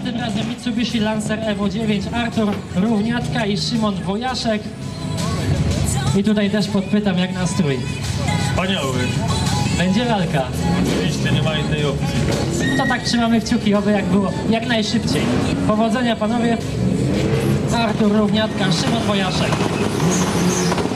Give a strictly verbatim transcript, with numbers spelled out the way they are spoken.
tym razem Mitsubishi Lancer Evo dziewięć, Artur Równiatka i Szymon Wojaszek. I tutaj też podpytam, jak nastrój. Wspaniały. Będzie walka. Oczywiście, nie ma innej opcji. No to tak trzymamy kciuki, oby jak było, jak najszybciej. Powodzenia panowie. Artur Równiatka, Szymon Wojaszek.